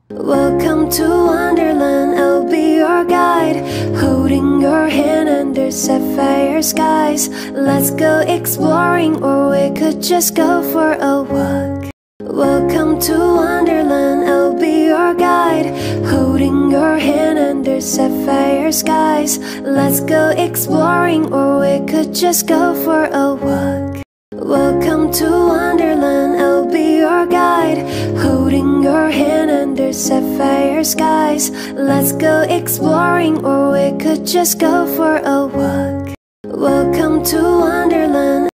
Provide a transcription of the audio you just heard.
Welcome to Wonderland, I'll be your guide, holding your hand under sapphire skies. Let's go exploring, or we could just go for a walk. Welcome to Wonderland, I'll be your guide, holding your hand under sapphire skies. Let's go exploring, or we could just go for a walk. Welcome to Wonderland, I'll be your guide, holding your hand under sapphire skies. Let's go exploring, or we could just go for a walk. Welcome to Wonderland.